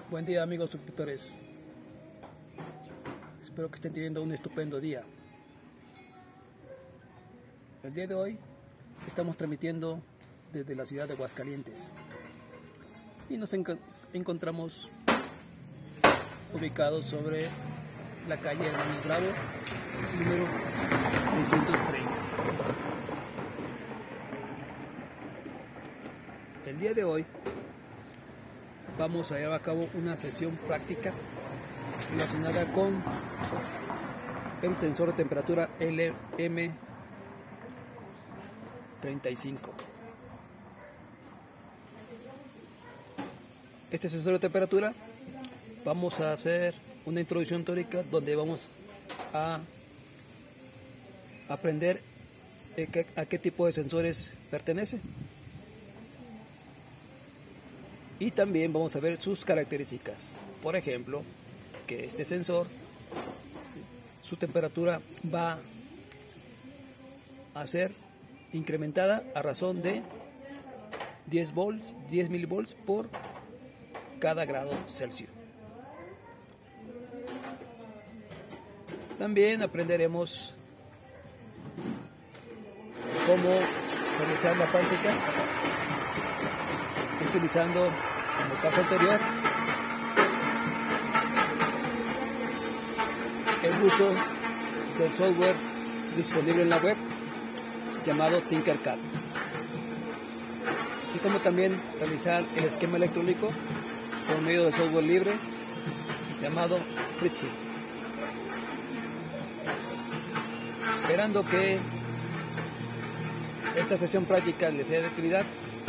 Buen día, amigos suscriptores. Espero que estén teniendo un estupendo día. El día de hoy estamos transmitiendo desde la ciudad de Aguascalientes y nos encontramos ubicados sobre la calle Hermanos Bravo, número 630. El día de hoy vamos a llevar a cabo una sesión práctica relacionada con el sensor de temperatura LM35. Este sensor de temperatura vamos a hacer una introducción teórica donde vamos a aprender a qué tipo de sensores pertenece. Y también vamos a ver sus características. Por ejemplo, que este sensor, su temperatura va a ser incrementada a razón de 10 milivolts por cada grado Celsius. También aprenderemos cómo realizar la práctica utilizando, en el caso anterior, el uso del software disponible en la web llamado Tinkercad, así como también realizar el esquema electrónico por medio del software libre llamado FreeSync. Esperando que esta sesión práctica les sea de utilidad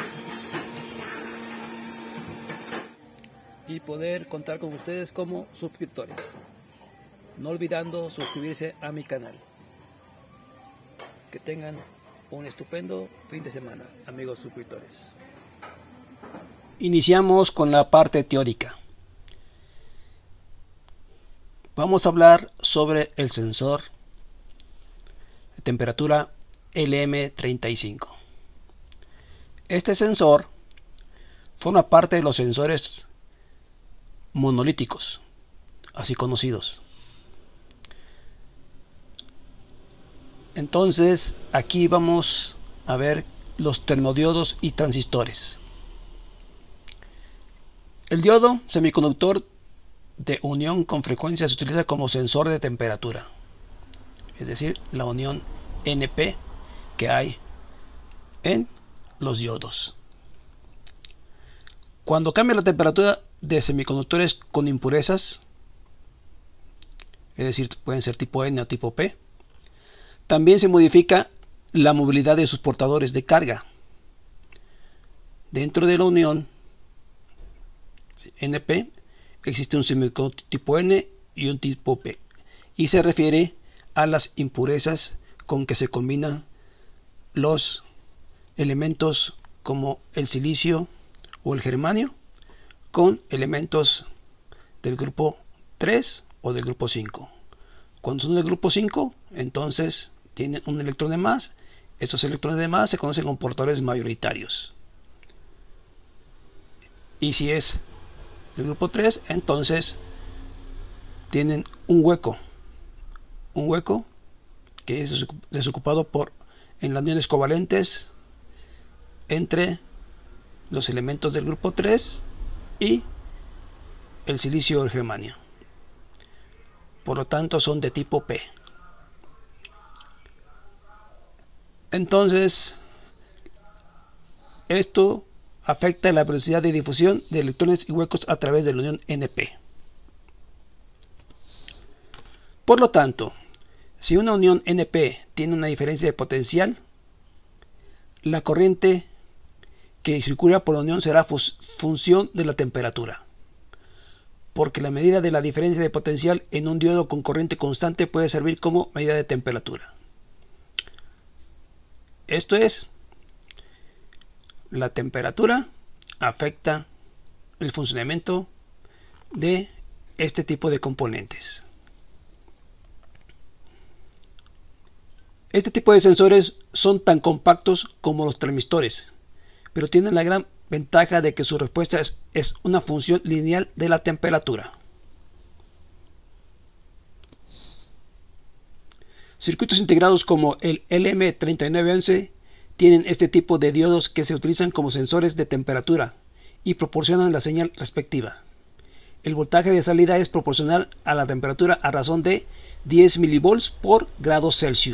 y poder contar con ustedes como suscriptores, no olvidando suscribirse a mi canal. Que tengan un estupendo fin de semana, amigos suscriptores. Iniciamos con la parte teórica. Vamos a hablar sobre el sensor de temperatura LM35. Este sensor forma parte de los sensores monolíticos, así conocidos. Entonces aquí vamos a ver los termodiodos y transistores. El diodo semiconductor de unión con frecuencia se utiliza como sensor de temperatura, es decir, la unión NP que hay en los diodos. Cuando cambia la temperatura de semiconductores con impurezas, es decir, pueden ser tipo N o tipo P, también se modifica la movilidad de sus portadores de carga. Dentro de la unión NP existe un semiconductor tipo N y un tipo P, y se refiere a las impurezas con que se combinan los elementos como el silicio o el germanio con elementos del grupo 3 o del grupo 5. Cuando son del grupo 5, entonces tienen un electrón de más. Esos electrones de más se conocen como portadores mayoritarios. Y si es del grupo 3, entonces tienen un hueco que es desocupado en las uniones covalentes entre los elementos del grupo 3 y el silicio o el germanio. Por lo tanto son de tipo P. Entonces esto afecta la velocidad de difusión de electrones y huecos a través de la unión NP. Por lo tanto, si una unión NP tiene una diferencia de potencial, la corriente que circula por la unión será función de la temperatura, porque la medida de la diferencia de potencial en un diodo con corriente constante puede servir como medida de temperatura. Esto es, la temperatura afecta el funcionamiento de este tipo de componentes. Este tipo de sensores son tan compactos como los transistores, pero tienen la gran ventaja de que su respuesta es una función lineal de la temperatura. Circuitos integrados como el LM3911 tienen este tipo de diodos que se utilizan como sensores de temperatura y proporcionan la señal respectiva. El voltaje de salida es proporcional a la temperatura a razón de 10 mV por grado Celsius.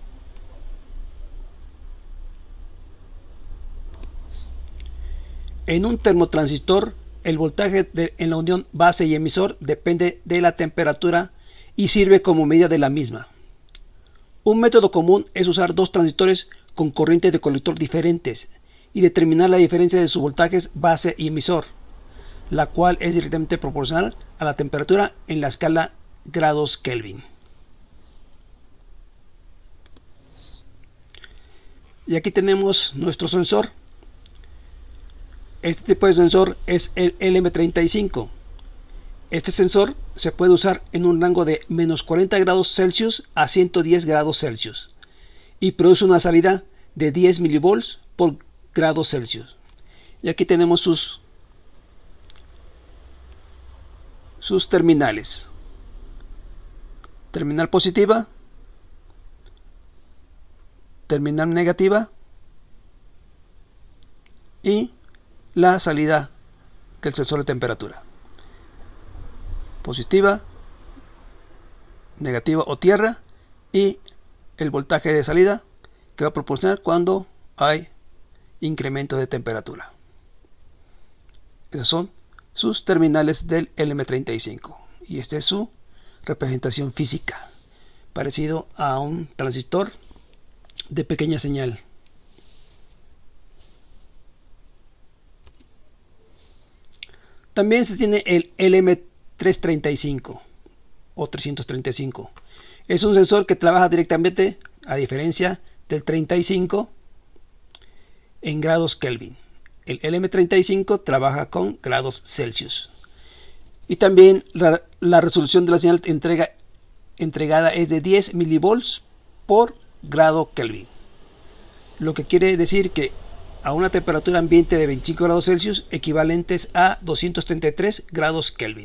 En un termotransistor, el voltaje en la unión base y emisor depende de la temperatura y sirve como medida de la misma. Un método común es usar dos transistores con corriente de colector diferentes y determinar la diferencia de sus voltajes base y emisor, la cual es directamente proporcional a la temperatura en la escala grados Kelvin. Y aquí tenemos nuestro sensor. Este tipo de sensor es el LM35. Este sensor se puede usar en un rango de menos 40 grados Celsius a 110 grados Celsius y produce una salida de 10 mV por grado Celsius. Y aquí tenemos sus terminales. Terminal positiva, terminal negativa y la salida del sensor de temperatura. Positiva, negativa o tierra, y el voltaje de salida que va a proporcionar cuando hay incremento de temperatura. Esos son sus terminales del LM35 y esta es su representación física, parecido a un transistor de pequeña señal. También se tiene el LM335 o 335. Es un sensor que trabaja directamente, a diferencia del 35, en grados Kelvin. El LM35 trabaja con grados Celsius. Y también la resolución de la señal entregada es de 10 mV por grado Kelvin. Lo que quiere decir que a una temperatura ambiente de 25 grados Celsius equivalentes a 233 grados Kelvin.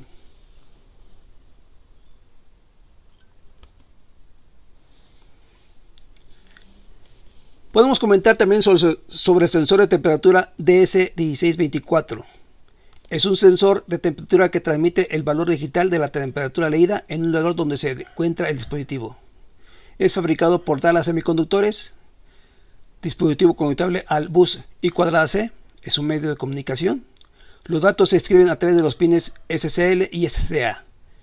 Podemos comentar también sobre el sensor de temperatura DS1624. Es un sensor de temperatura que transmite el valor digital de la temperatura leída en un lugar donde se encuentra el dispositivo. Es fabricado por Dallas Semiconductores. Dispositivo conectable al bus I²C, es un medio de comunicación. Los datos se escriben a través de los pines SCL y SDA.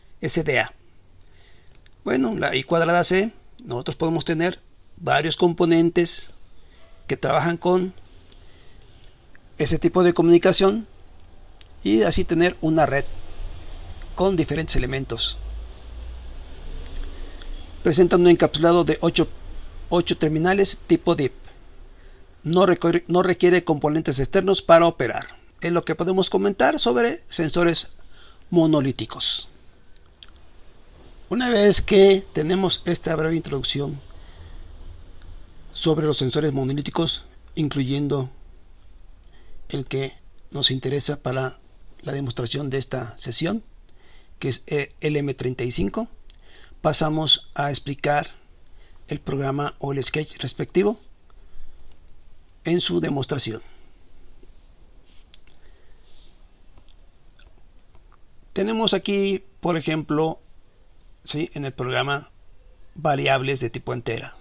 Bueno, la I²C, nosotros podemos tener varios componentes que trabajan con ese tipo de comunicación y así tener una red con diferentes elementos. Presentan un encapsulado de 8 terminales tipo DIP. No requiere componentes externos para operar. Es lo que podemos comentar sobre sensores monolíticos. Una vez que tenemos esta breve introducción sobre los sensores monolíticos, incluyendo el que nos interesa para la demostración de esta sesión, que es LM35, pasamos a explicar el programa o el sketch respectivo en su demostración. Tenemos aquí, por ejemplo, ¿sí?, en el programa, variables de tipo entera,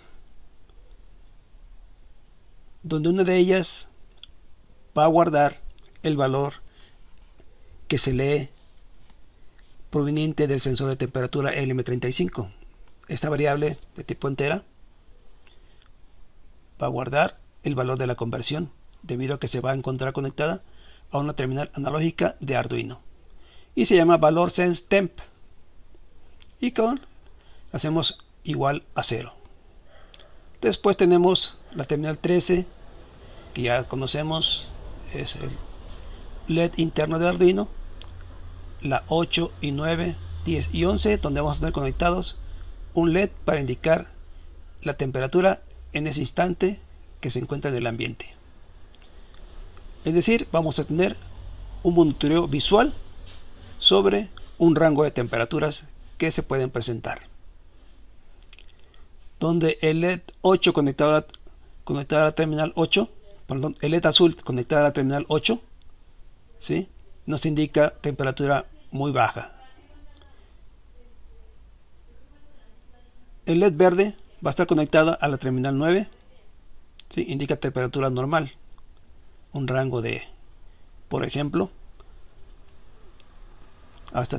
donde una de ellas va a guardar el valor que se lee proveniente del sensor de temperatura LM35. Esta variable de tipo entera va a guardar el valor de la conversión, debido a que se va a encontrar conectada a una terminal analógica de Arduino, y se llama valor sense temp, y hacemos igual a 0. Después tenemos la terminal 13, que ya conocemos, es el LED interno de Arduino, la 8 y 9, 10 y 11, donde vamos a tener conectados un LED para indicar la temperatura en ese instante que se encuentra en el ambiente. Es decir, vamos a tener un monitoreo visual sobre un rango de temperaturas que se pueden presentar, donde el LED 8 conectado a la terminal 8, perdón, el LED azul conectado a la terminal 8, ¿sí?, nos indica temperatura muy baja. El LED verde va a estar conectado a la terminal 9, ¿sí?, indica temperatura normal, un rango de, por ejemplo, hasta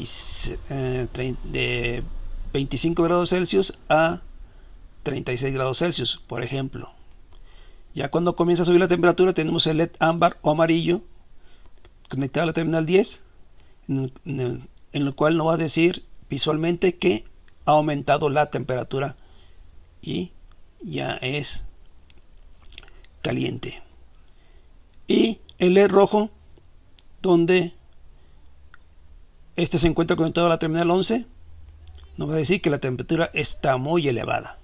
de 25 grados Celsius a 36 grados Celsius, por ejemplo. Ya cuando comienza a subir la temperatura, tenemos el LED ámbar o amarillo conectado a la terminal 10, en lo cual nos va a decir visualmente que ha aumentado la temperatura y ya es caliente. Y el LED rojo, donde este se encuentra conectado a la terminal 11, nos va a decir que la temperatura está muy elevada.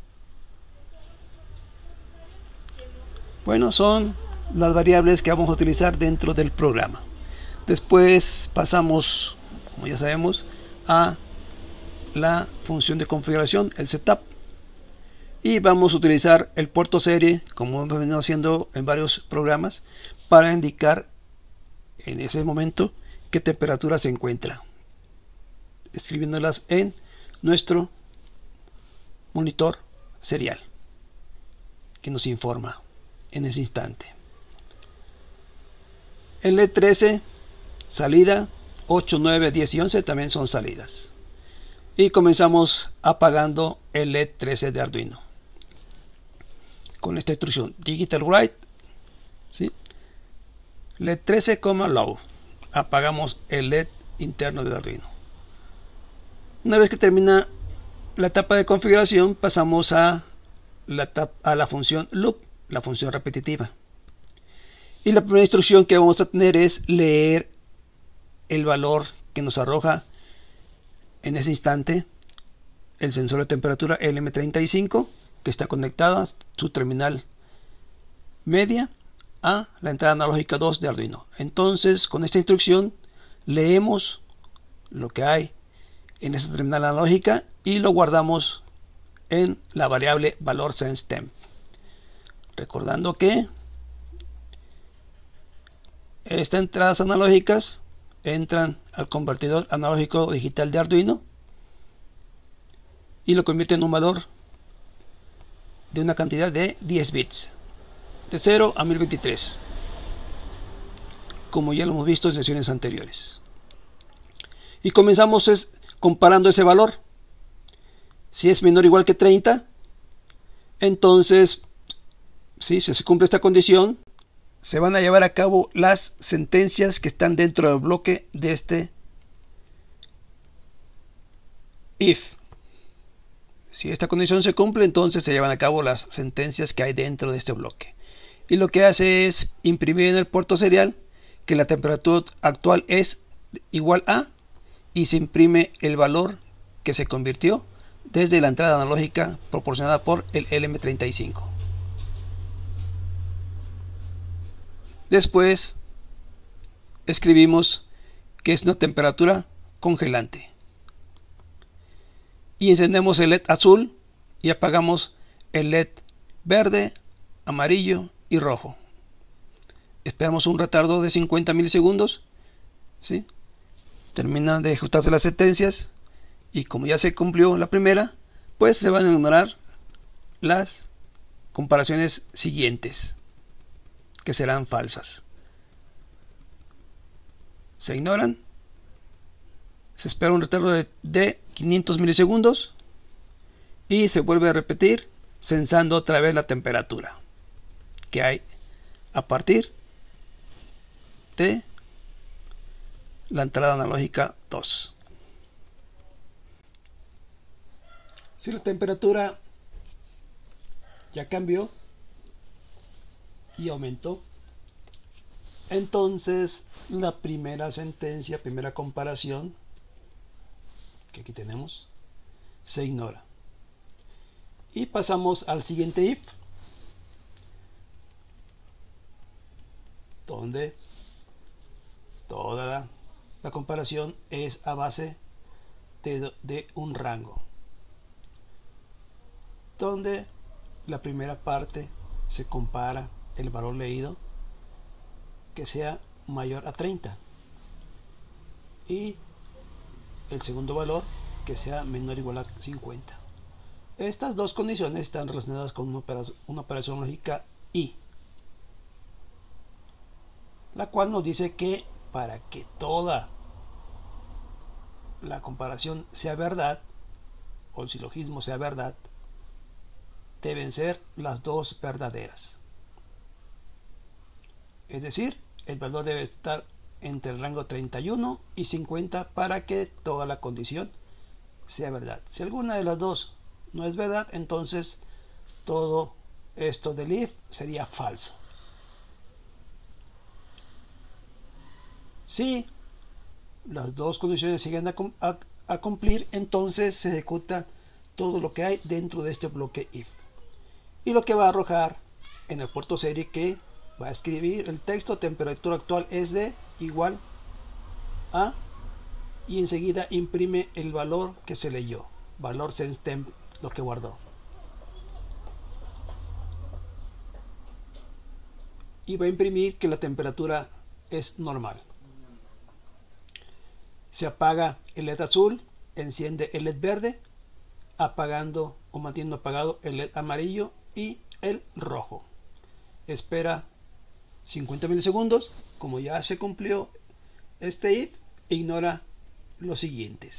Bueno, son las variables que vamos a utilizar dentro del programa. Después pasamos, como ya sabemos, a la función de configuración, el setup, y vamos a utilizar el puerto serie, como hemos venido haciendo en varios programas, para indicar en ese momento qué temperatura se encuentra, escribiéndolas en nuestro monitor serial que nos informa en ese instante. El LED 13, salida, 8, 9, 10 y 11 también son salidas. Y comenzamos apagando el LED 13 de Arduino con esta instrucción digital write, ¿sí?, LED 13, low. Apagamos el LED interno de Arduino. Una vez que termina la etapa de configuración, pasamos a la función loop, la función repetitiva. Y la primera instrucción que vamos a tener es leer el valor que nos arroja en ese instante el sensor de temperatura LM35, que está conectada a su terminal media a la entrada analógica 2 de Arduino. Entonces, con esta instrucción leemos lo que hay en esa terminal analógica y lo guardamos en la variable valor senseTemp, recordando que estas entradas analógicas entran al convertidor analógico digital de Arduino y lo convierte en un valor de una cantidad de 10 bits, de 0 a 1023, como ya lo hemos visto en sesiones anteriores. Y comenzamos comparando ese valor. Si es menor o igual que 30, entonces, si se cumple esta condición, se van a llevar a cabo las sentencias que están dentro del bloque de este if. Si esta condición se cumple, entonces se llevan a cabo las sentencias que hay dentro de este bloque. Y lo que hace es imprimir en el puerto serial que la temperatura actual es igual a, y se imprime el valor que se convirtió desde la entrada analógica proporcionada por el LM35. Después escribimos que es una temperatura congelante y encendemos el LED azul y apagamos el LED verde, amarillo y rojo. Esperamos un retardo de 50 milisegundos, ¿sí? Terminan de ejecutarse las sentencias y como ya se cumplió la primera, pues se van a ignorar las comparaciones siguientes, que serán falsas. Se ignoran, se espera un retardo de 500 milisegundos y se vuelve a repetir censando otra vez la temperatura que hay a partir de la entrada analógica 2. Si la temperatura ya cambió y aumentó, entonces la primera sentencia, primera comparación que aquí tenemos, se ignora y pasamos al siguiente if. donde toda la comparación es a base de un rango, donde la primera parte se compara el valor leído que sea mayor a 30 y el segundo valor que sea menor o igual a 50. Estas dos condiciones están relacionadas con una operación lógica y, la cual nos dice que para que toda la comparación sea verdad, o el silogismo sea verdad, deben ser las dos verdaderas. Es decir, el valor debe estar entre el rango 31 y 50 para que toda la condición sea verdad. Si alguna de las dos no es verdad, entonces todo esto del if sería falso. Si las dos condiciones siguen a cumplir, entonces se ejecuta todo lo que hay dentro de este bloque if, y lo que va a arrojar en el puerto serie que va a escribir el texto temperatura actual es de igual a, y enseguida imprime el valor que se leyó, valor senseTemp, lo que guardó, y va a imprimir que la temperatura es normal. Se apaga el LED azul, enciende el LED verde, apagando o manteniendo apagado el LED amarillo y el rojo. Espera 50 milisegundos. Como ya se cumplió este if, ignora los siguientes.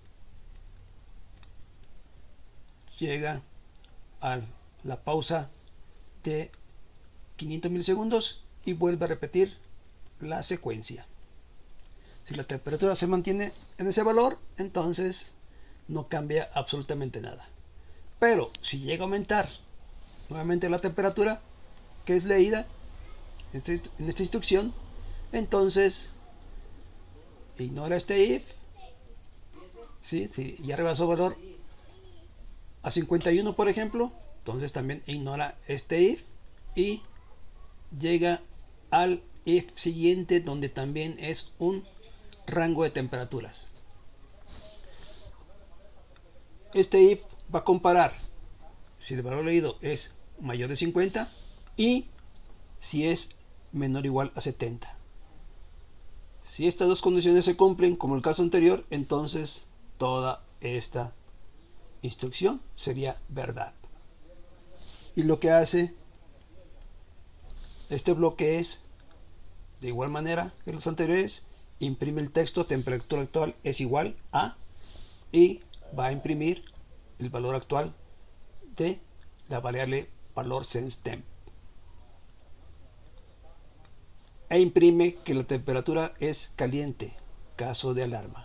Llega a la pausa de 500 milisegundos y vuelve a repetir la secuencia. Si la temperatura se mantiene en ese valor, entonces no cambia absolutamente nada. Pero si llega a aumentar nuevamente la temperatura que es leída en esta instrucción, entonces ignora este if. Si ya rebasó valor a 51, por ejemplo, entonces también ignora este if y llega al if siguiente, donde también es un rango de temperaturas. Este if va a comparar si el valor leído es mayor de 50 y si es menor o igual a 70. Si estas dos condiciones se cumplen, como el caso anterior, entonces toda esta instrucción sería verdad. Y lo que hace este bloque es, de igual manera que los anteriores, imprime el texto temperatura actual es igual a, y va a imprimir el valor actual de la variable valor senseTemp, e imprime que la temperatura es caliente, caso de alarma.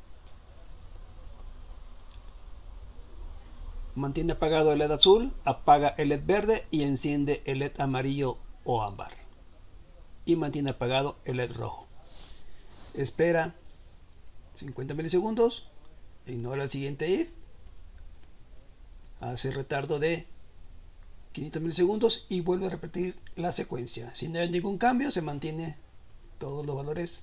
Mantiene apagado el LED azul, apaga el LED verde y enciende el LED amarillo o ámbar, y mantiene apagado el LED rojo. Espera 50 milisegundos, ignora el siguiente if, hace retardo de 500 milisegundos y vuelve a repetir la secuencia. Si no hay ningún cambio, se mantiene todos los valores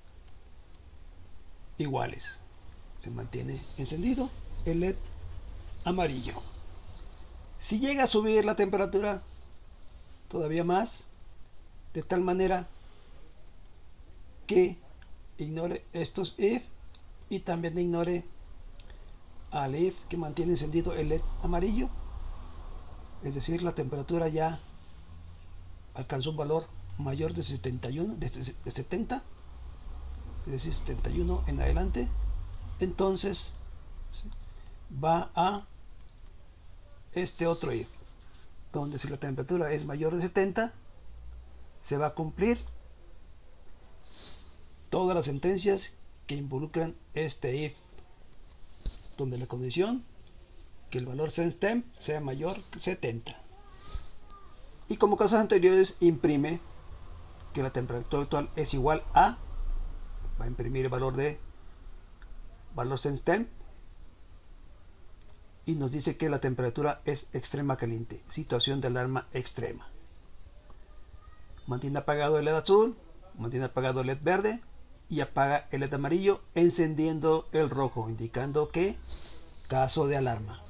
iguales. Se mantiene encendido el LED amarillo. Si llega a subir la temperatura todavía más, de tal manera que ignore estos if y también ignore al if que mantiene encendido el LED amarillo, es decir, la temperatura ya alcanzó un valor mayor de 71, de 70, es decir, 71 en adelante, entonces va a este otro if, donde si la temperatura es mayor de 70, se va a cumplir todas las sentencias que involucran este if, donde la condición que el valor senseTemp sea mayor que 70. Y como casos anteriores, imprime que la temperatura actual es igual a, va a imprimir el valor de valor senseTemp y nos dice que la temperatura es extrema caliente, situación de alarma extrema. mantiene apagado el LED azul, mantiene apagado el LED verde y apaga el LED amarillo, encendiendo el rojo, indicando que caso de alarma.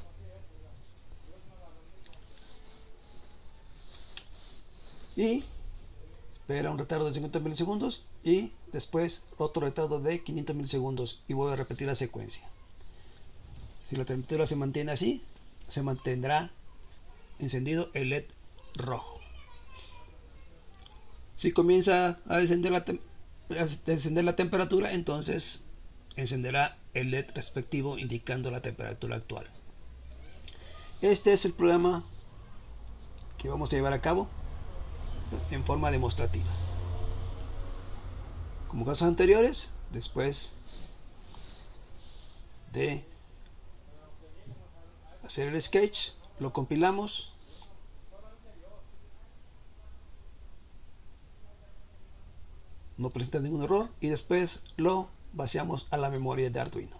Y espera un retardo de 50 milisegundos y después otro retardo de 500 milisegundos y vuelve a repetir la secuencia. Si la temperatura se mantiene así, se mantendrá encendido el LED rojo. Si comienza a descender la temperatura, entonces encenderá el LED respectivo indicando la temperatura actual. Este es el programa que vamos a llevar a cabo en forma demostrativa. Como casos anteriores, después de hacer el sketch, lo compilamos, no presenta ningún error y después lo vaciamos a la memoria de Arduino.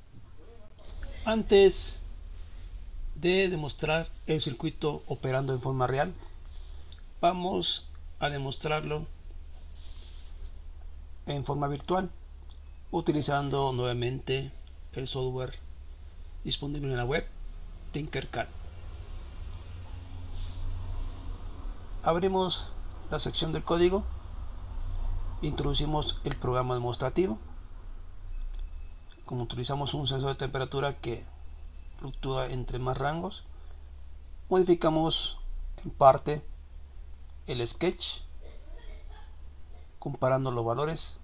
Antes de demostrar el circuito operando en forma real, vamos a demostrarlo en forma virtual utilizando nuevamente el software disponible en la web Tinkercad. Abrimos la sección del código, introducimos el programa demostrativo. Como utilizamos un sensor de temperatura que fluctúa entre más rangos, modificamos en parte el sketch comparando los valores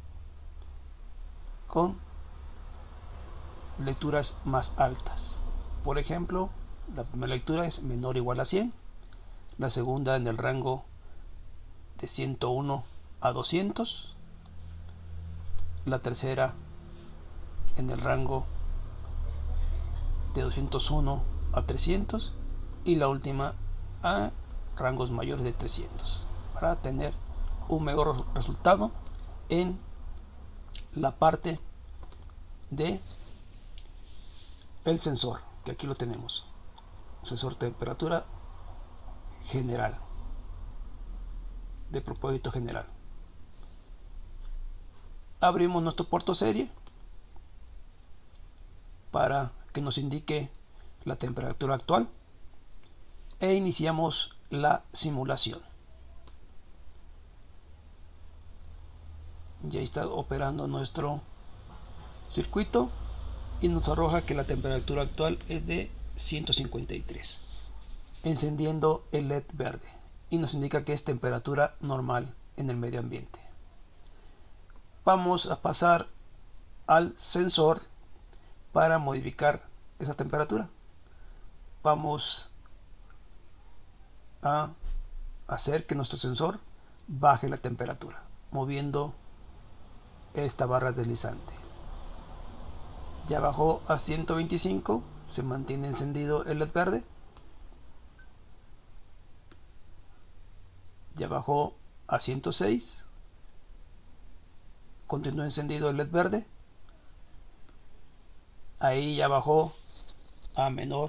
con lecturas más altas. Por ejemplo, la primera lectura es menor o igual a 100, la segunda en el rango de 101 a 200, la tercera en el rango de 201 a 300 y la última a rangos mayores de 300, para tener un mejor resultado en la parte de el sensor, que aquí lo tenemos, sensor de temperatura general, de propósito general. Abrimos nuestro puerto serie para que nos indique la temperatura actual e iniciamos la simulación. Ya está operando nuestro circuito y nos arroja que la temperatura actual es de 153, encendiendo el LED verde y nos indica que es temperatura normal en el medio ambiente. Vamos a pasar al sensor para modificar esa temperatura. Vamos a hacer que nuestro sensor baje la temperatura moviendo esta barra deslizante. Ya bajó a 125, se mantiene encendido el LED verde. Ya bajó a 106, continúa encendido el LED verde. Ahí ya bajó a menor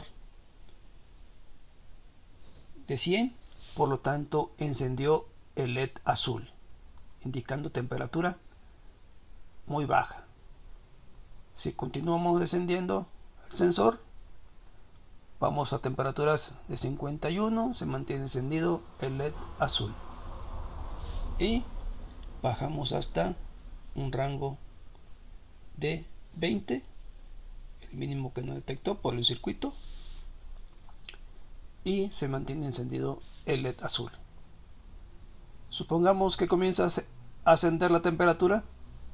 de 100, por lo tanto encendió el LED azul, indicando temperatura muy baja. Si continuamos descendiendo el sensor, vamos a temperaturas de 51, se mantiene encendido el LED azul y bajamos hasta un rango de 20, el mínimo que no detectó por el circuito, y se mantiene encendido el LED azul. Supongamos que comienza a ascender la temperatura.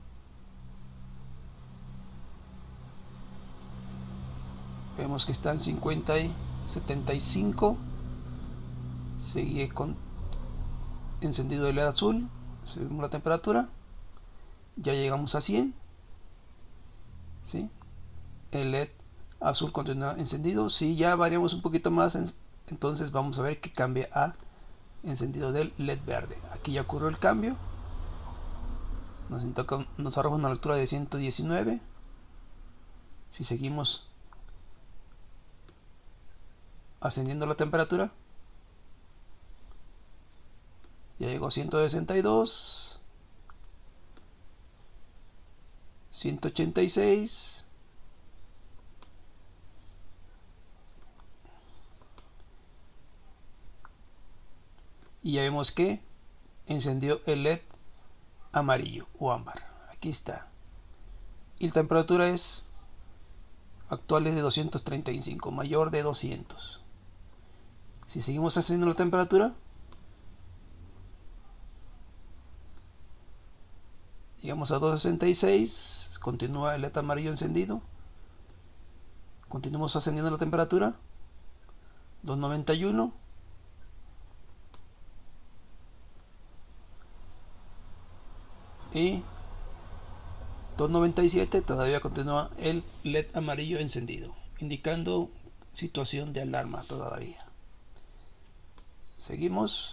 Vemos que está en 50 y 75, sigue con encendido el LED azul, subimos la temperatura, ya llegamos a 100, ¿sí? El LED azul continúa encendido. Si ya variamos un poquito más, entonces vamos a ver que cambia a encendido del LED verde. Aquí ya ocurrió el cambio, nos arroja una altura de 119. Si seguimos ascendiendo la temperatura, Ya llegó a 162, 186, y ya vemos que encendió el LED amarillo o ámbar. Aquí está. Y la temperatura es actual es de 235, mayor de 200. Si seguimos haciendo la temperatura, llegamos a 266, continúa el LED amarillo encendido. Continuamos ascendiendo la temperatura, 291. Y 297, todavía continúa el LED amarillo encendido, indicando situación de alarma todavía. Seguimos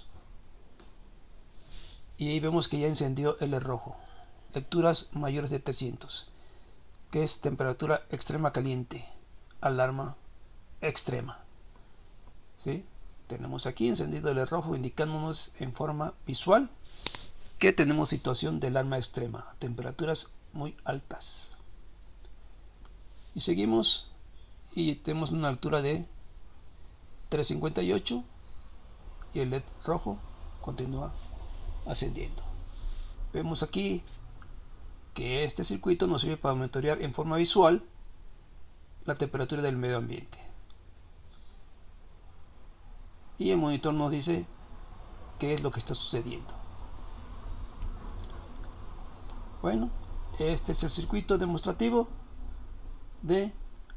y ahí vemos que ya encendió el LED rojo. Lecturas mayores de 300, que es temperatura extrema caliente, alarma extrema. ¿Sí? Tenemos aquí encendido el LED rojo, indicándonos en forma visual que tenemos situación de alarma extrema, temperaturas muy altas. Y seguimos y tenemos una altura de 358 y el LED rojo continúa ascendiendo. Vemos aquí que este circuito nos sirve para monitorear en forma visual la temperatura del medio ambiente. Y el monitor nos dice qué es lo que está sucediendo. Bueno, este es el circuito demostrativo de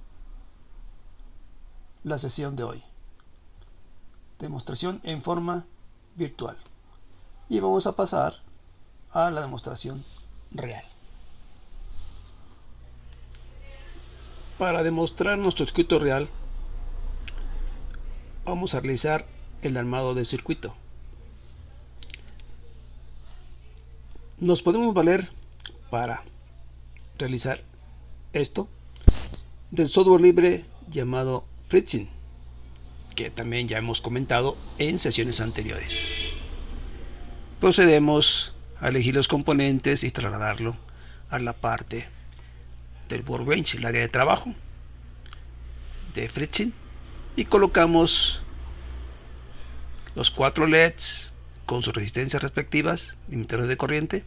la sesión de hoy. Demostración en forma virtual. Y vamos a pasar a la demostración real. Para demostrar nuestro circuito real, vamos a realizar el armado del circuito. Nos podemos valer para realizar esto del software libre llamado Fritzing, que también ya hemos comentado en sesiones anteriores. Procedemos a elegir los componentes y trasladarlo a la parte del workbench, el área de trabajo de Fritzing, y colocamos los 4 LEDs con sus resistencias respectivas, limitadores de corriente.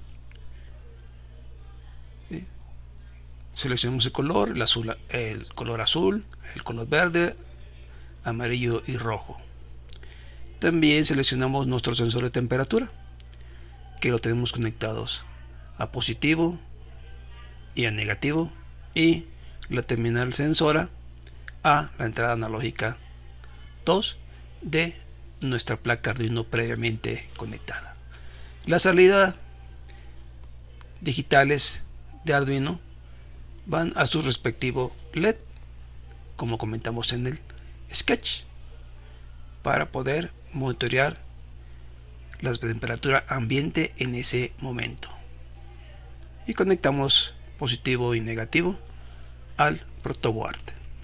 ¿Sí? Seleccionamos el color, el color azul, el color verde, amarillo y rojo. También seleccionamos nuestro sensor de temperatura, que lo tenemos conectados a positivo y a negativo, y la terminal sensora a la entrada analógica 2 de nuestra placa Arduino previamente conectada. La salida digitales de Arduino van a su respectivo LED, como comentamos en el sketch, para poder monitorear la temperatura ambiente en ese momento. Y conectamos positivo y negativo al protoboard.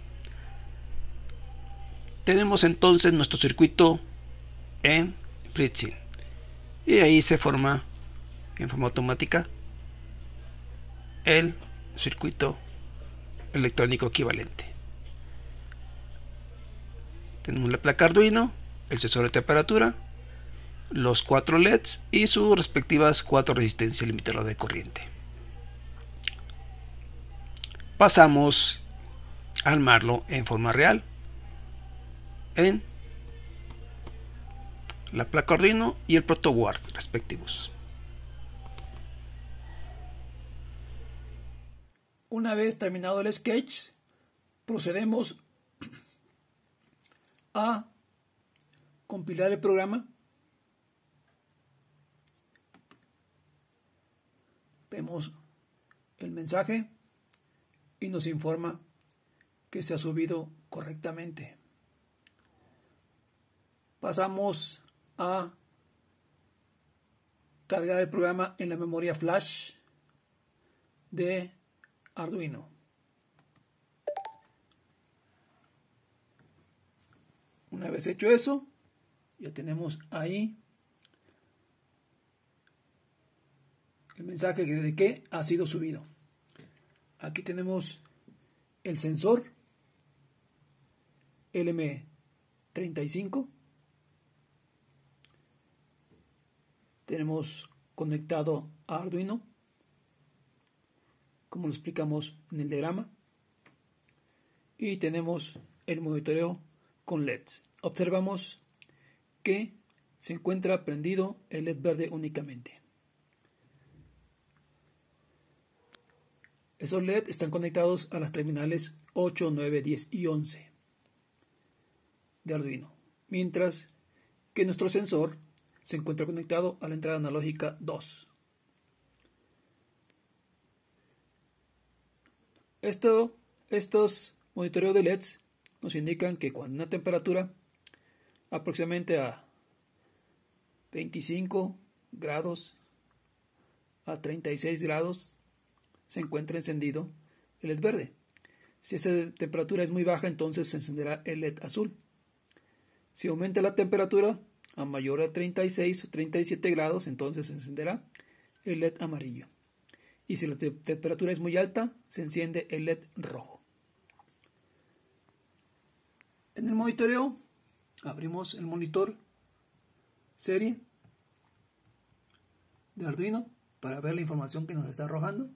Tenemos entonces nuestro circuito en Fritzing, y ahí se forma en forma automática el circuito electrónico equivalente. Tenemos la placa Arduino, el sensor de temperatura, los 4 LEDs y sus respectivas 4 resistencias limitadoras de corriente. Pasamos a armarlo en forma real en la placa Arduino y el protoboard respectivos. Una vez terminado el sketch, procedemos a compilar el programa. Vemos el mensaje y nos informa que se ha subido correctamente. Pasamos a cargar el programa en la memoria flash de Arduino. Una vez hecho eso, ya tenemos ahí el mensaje de que ha sido subido. Aquí tenemos el sensor LM35. Tenemos conectado a Arduino, como lo explicamos en el diagrama. Y tenemos el monitoreo con LEDs. Observamos que se encuentra prendido el LED verde únicamente. Esos LED están conectados a las terminales 8, 9, 10 y 11 de Arduino, mientras que nuestro sensor se encuentra conectado a la entrada analógica 2. Estos monitoreos de LEDs nos indican que cuando una temperatura aproximadamente a 25 grados a 36 grados se encuentra encendido el LED verde. Si esa temperatura es muy baja, entonces se encenderá el LED azul. Si aumenta la temperatura a mayor a 36 o 37 grados, entonces se encenderá el LED amarillo. Y si la temperatura es muy alta, se enciende el LED rojo. En el monitoreo abrimos el monitor serie de Arduino para ver la información que nos está arrojando.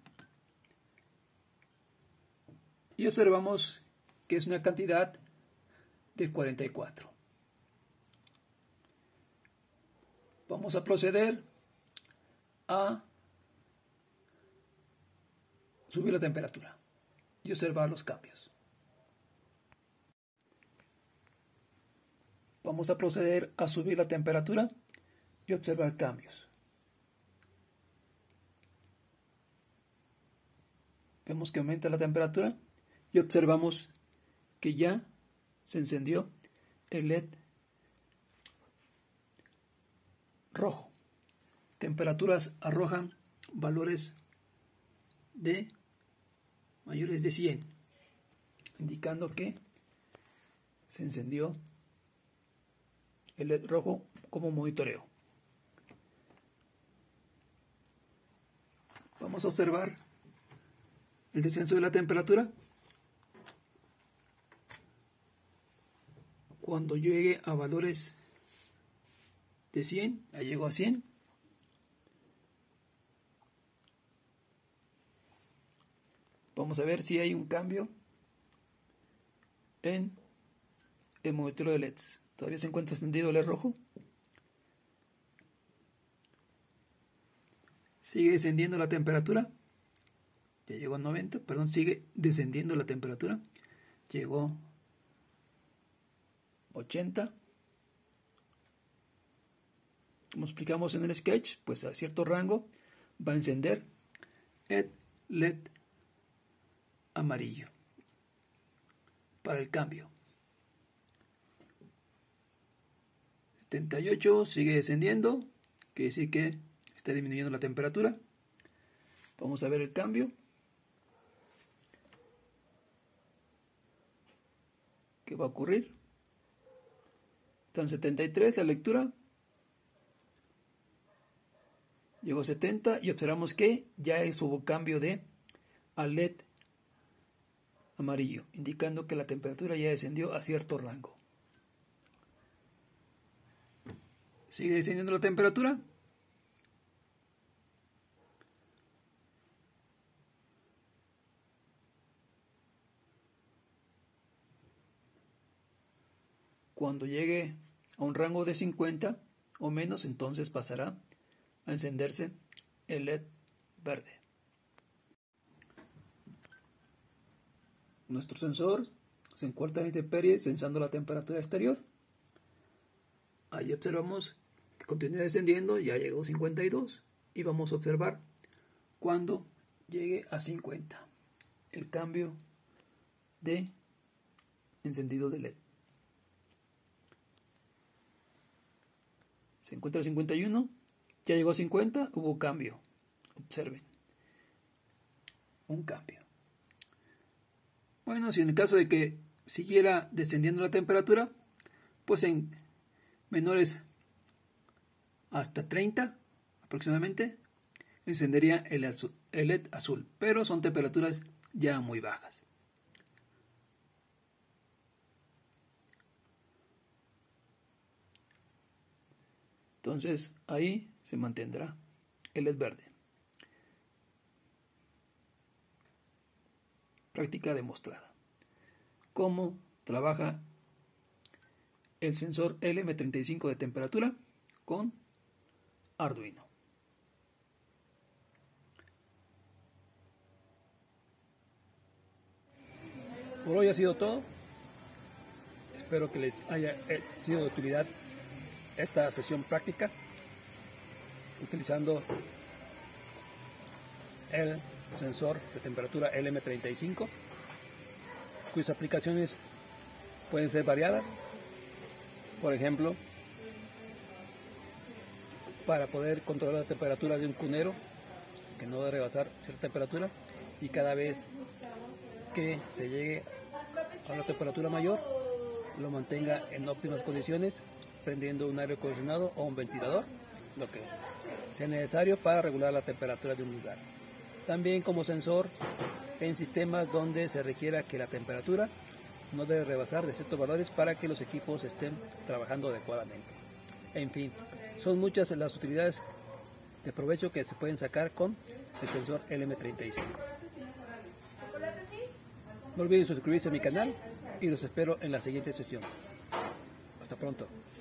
Y observamos que es una cantidad de 44. Vamos a proceder a subir la temperatura y observar los cambios. Vamos a proceder a subir la temperatura y observar cambios. Vemos que aumenta la temperatura y observamos que ya se encendió el LED rojo. Temperaturas arrojan valores de mayores de 100, indicando que se encendió el LED rojo como monitoreo. Vamos a observar el descenso de la temperatura. Cuando llegue a valores de 100, ya llegó a 100. Vamos a ver si hay un cambio en el monitoreo de LEDs. Todavía se encuentra encendido el LED rojo. Sigue descendiendo la temperatura. Ya llegó a 90, perdón, sigue descendiendo la temperatura. Llegó 80. Como explicamos en el sketch, pues a cierto rango va a encender el LED amarillo para el cambio. 78 sigue descendiendo, quiere decir que está disminuyendo la temperatura. Vamos a ver el cambio. ¿Qué va a ocurrir? Está en 73 la lectura. Llegó a 70 y observamos que ya hubo cambio de al LED amarillo, indicando que la temperatura ya descendió a cierto rango. Sigue descendiendo la temperatura. Cuando llegue a un rango de 50 o menos, entonces pasará a encenderse el LED verde. Nuestro sensor se encuentra en intemperie sensando la temperatura exterior. Ahí observamos que continúa descendiendo, ya llegó a 52 y vamos a observar cuando llegue a 50 el cambio de encendido de LED. Se encuentra a 51, ya llegó a 50, hubo cambio. Observen, un cambio. Bueno, si en el caso de que siguiera descendiendo la temperatura, pues en menores hasta 30 aproximadamente, encendería el LED azul, pero son temperaturas ya muy bajas. Entonces ahí se mantendrá el LED verde. Práctica demostrada. ¿Cómo trabaja el sensor LM35 de temperatura con Arduino? Por hoy ha sido todo. Espero que les haya sido de utilidad esta sesión práctica utilizando el sensor de temperatura LM35, cuyas aplicaciones pueden ser variadas. Por ejemplo, para poder controlar la temperatura de un cunero que no debe rebasar cierta temperatura, y cada vez que se llegue a una temperatura mayor lo mantenga en óptimas condiciones, prendiendo un aire acondicionado o un ventilador, lo que sea necesario para regular la temperatura de un lugar. También como sensor en sistemas donde se requiera que la temperatura no debe rebasar de ciertos valores para que los equipos estén trabajando adecuadamente. En fin, son muchas las utilidades de provecho que se pueden sacar con el sensor LM35. No olviden suscribirse a mi canal y los espero en la siguiente sesión. Hasta pronto.